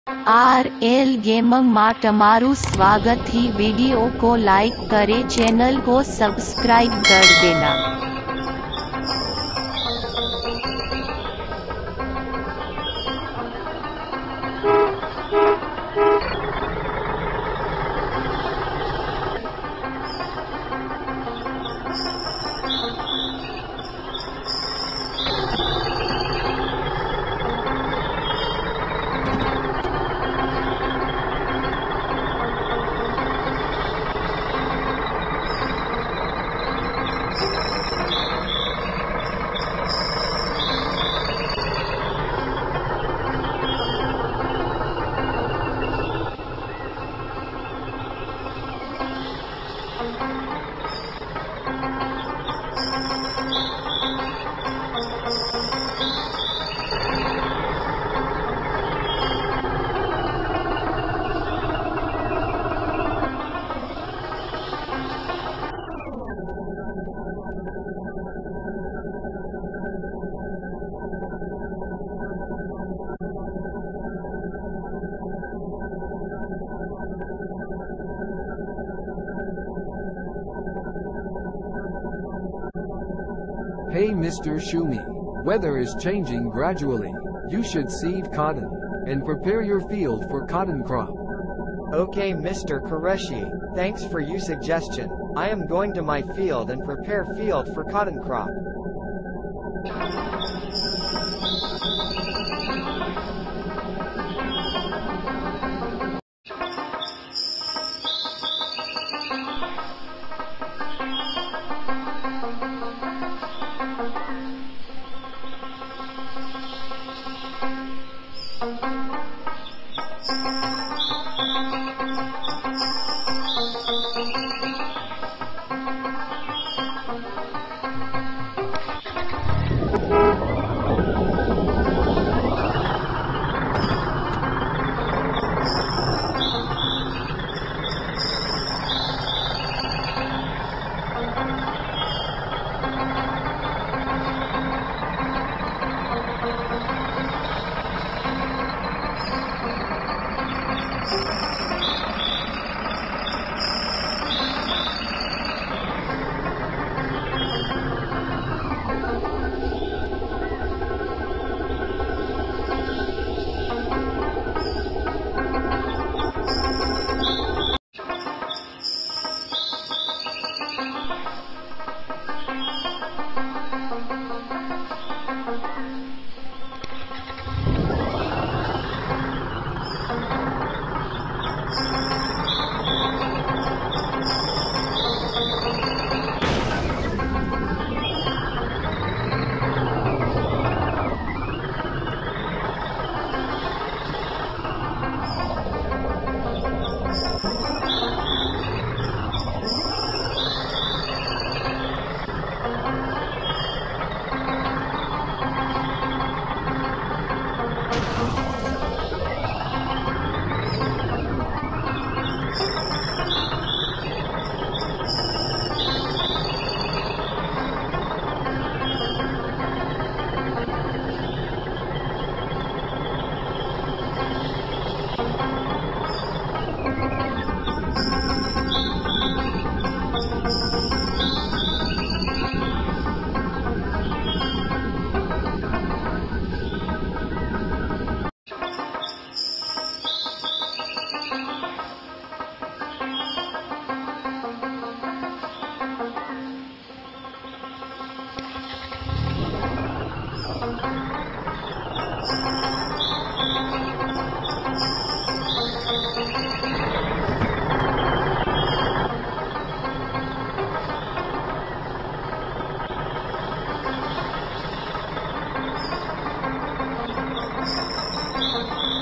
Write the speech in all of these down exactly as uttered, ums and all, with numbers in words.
R L gaming માં તમારું स्वागत ही। वीडियो को लाइक करे, चैनल को सब्सक्राइब कर देना। Hey Mister Shumi, weather is changing gradually. You should seed cotton and prepare your field for cotton crop. Okay Mister Qureshi, thanks for your suggestion. I am going to my field and prepare field for cotton crop.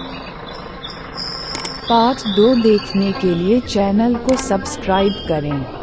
Part दो देखने के लिए channel को subscribe करें।